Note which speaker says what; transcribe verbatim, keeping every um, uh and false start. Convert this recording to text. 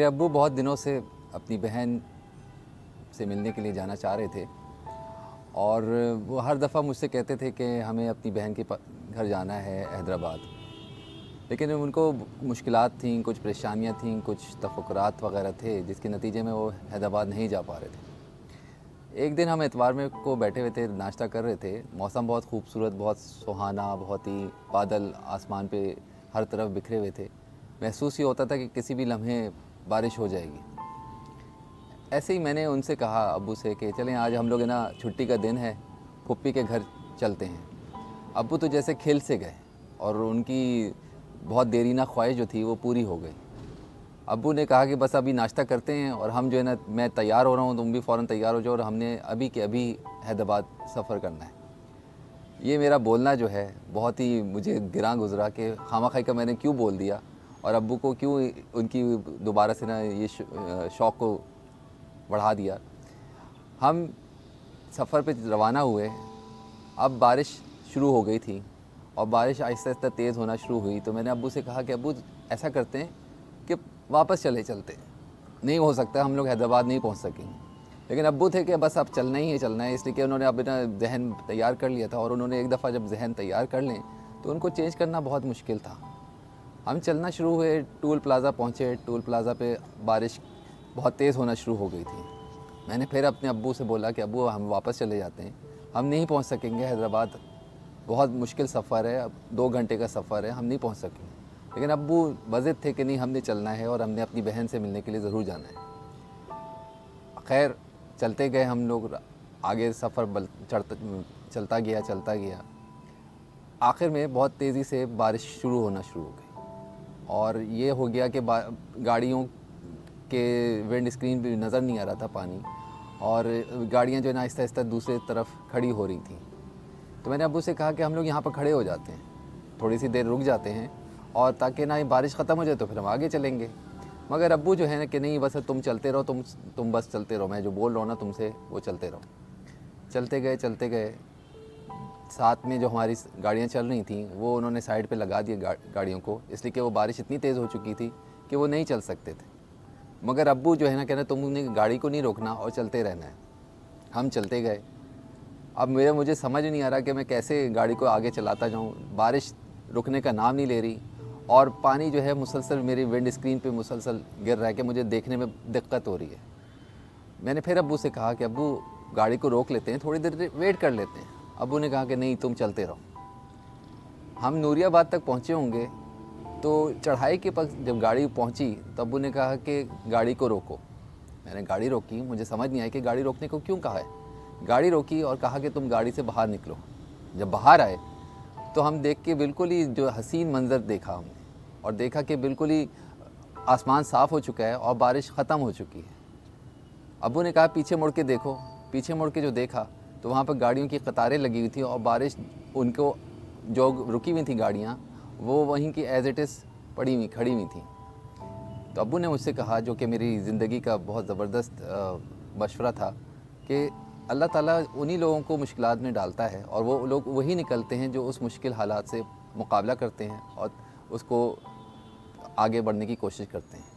Speaker 1: मेरे अब्बू बहुत दिनों से अपनी बहन से मिलने के लिए जाना चाह रहे थे और वो हर दफ़ा मुझसे कहते थे कि हमें अपनी बहन के घर जाना है हैदराबाद, लेकिन उनको मुश्किलात थीं, कुछ परेशानियां थीं, कुछ तफक्कुरात वग़ैरह थे जिसके नतीजे में वो हैदराबाद नहीं जा पा रहे थे। एक दिन हम एतवार में को बैठे हुए थे, नाश्ता कर रहे थे। मौसम बहुत खूबसूरत, बहुत सुहाना, बहुत ही बादल आसमान पे हर तरफ बिखरे हुए थे। महसूस ये होता था कि किसी भी लम्हे बारिश हो जाएगी। ऐसे ही मैंने उनसे कहा अब्बू से कि चलें आज हम लोग ना छुट्टी का दिन है, फुप्पी के घर चलते हैं। अब्बू तो जैसे खेल से गए और उनकी बहुत देरीना ख्वाहिश जो थी वो पूरी हो गई। अब्बू ने कहा कि बस अभी नाश्ता करते हैं और हम जो है ना, मैं तैयार हो रहा हूँ, तुम भी फ़ौरन तैयार हो जाओ और हमने अभी के अभी हैदराबाद सफ़र करना है। ये मेरा बोलना जो है बहुत ही मुझे गिरां गुजरा कि खामा-खाई का मैंने क्यों बोल दिया और अब्बू को क्यों उनकी दोबारा से ना ये शौक़ को बढ़ा दिया। हम सफ़र पे रवाना हुए। अब बारिश शुरू हो गई थी और बारिश आहिस्ता आहिस्ता तेज़ होना शुरू हुई। तो मैंने अब्बू से कहा कि अब्बू ऐसा करते हैं कि वापस चले चलते, नहीं हो सकता हम लोग हैदराबाद नहीं पहुंच सकेंगे। लेकिन अब्बू थे कि बस अब चलना ही है चलना है, इसलिए कि उन्होंने अब ना जहन तैयार कर लिया था और उन्होंने एक दफ़ा जब जहन तैयार कर लें तो उनको चेंज करना बहुत मुश्किल था। हम चलना शुरू हुए, टूल प्लाज़ा पहुँचे। टूल प्लाज़ा पे बारिश बहुत तेज़ होना शुरू हो गई थी। मैंने फिर अपने अब्बू से बोला कि अब्बू हम वापस चले जाते हैं, हम नहीं पहुंच सकेंगे हैदराबाद, बहुत मुश्किल सफ़र है, अब दो घंटे का सफ़र है, हम नहीं पहुंच सकेंगे। लेकिन अब्बू बज़िद थे कि नहीं हमने चलना है और हमने अपनी बहन से मिलने के लिए ज़रूर जाना है। खैर चलते गए हम लोग, आगे सफ़र बल चढ़ता चलता गया चलता गया। आखिर में बहुत तेज़ी से बारिश शुरू होना शुरू हो गई और ये हो गया कि गाड़ियों के विंड स्क्रीन भी नज़र नहीं आ रहा था पानी और गाड़ियाँ जो है ना आहिस्ता आहिस्ता दूसरी तरफ खड़ी हो रही थी। तो मैंने अब्बू से कहा कि हम लोग यहाँ पर खड़े हो जाते हैं, थोड़ी सी देर रुक जाते हैं और ताकि ना बारिश ख़त्म हो जाए तो फिर हम आगे चलेंगे। मगर अब्बू जो है ना कि नहीं बस तुम चलते रहो, तुम तुम बस चलते रहो, मैं जो बोल रहा हूँ ना तुमसे वो चलते रहो। चलते गए चलते गए साथ में जो हमारी गाड़ियाँ चल रही थी वो उन्होंने साइड पे लगा दिए गा, गाड़ियों को, इसलिए कि वो बारिश इतनी तेज़ हो चुकी थी कि वो नहीं चल सकते थे। मगर अब्बू जो है ना कहना तुमने गाड़ी को नहीं रोकना और चलते रहना है। हम चलते गए। अब मेरे मुझे समझ नहीं आ रहा कि मैं कैसे गाड़ी को आगे चलाता जाऊँ। बारिश रुकने का नाम नहीं ले रही और पानी जो है मुसलसल मेरी विंड स्क्रीन पे मुसलसल गिर रहा है कि मुझे देखने में दिक्कत हो रही है। मैंने फिर अब्बू से कहा कि अब्बू गाड़ी को रोक लेते हैं, थोड़ी देर वेट कर लेते हैं। अब्बू ने कहा कि नहीं तुम चलते रहो। हम नूरियाबाद तक पहुँचे होंगे तो चढ़ाई के पास जब गाड़ी पहुंची तो अब्बू ने कहा कि गाड़ी को रोको। मैंने गाड़ी रोकी, मुझे समझ नहीं आया कि गाड़ी रोकने को क्यों कहा है। गाड़ी रोकी और कहा कि तुम गाड़ी से बाहर निकलो। जब बाहर आए तो हम देख के बिल्कुल ही जो हसीन मंज़र देखा हमने और देखा कि बिल्कुल ही आसमान साफ़ हो चुका है और बारिश ख़त्म हो चुकी है। अब्बू ने कहा पीछे मुड़ के देखो। पीछे मुड़ के जो देखा तो वहाँ पर गाड़ियों की कतारें लगी हुई थी और बारिश उनको जो रुकी हुई थी गाड़ियाँ वो वहीं की एज़ इट इज़ पड़ी हुई खड़ी हुई थी। तो अब्बू ने मुझसे कहा, जो कि मेरी ज़िंदगी का बहुत ज़बरदस्त मशवरा था, कि अल्लाह ताला उन्हीं लोगों को मुश्किलात में डालता है और वो लोग वही निकलते हैं जो उस मुश्किल हालात से मुकाबला करते हैं और उसको आगे बढ़ने की कोशिश करते हैं।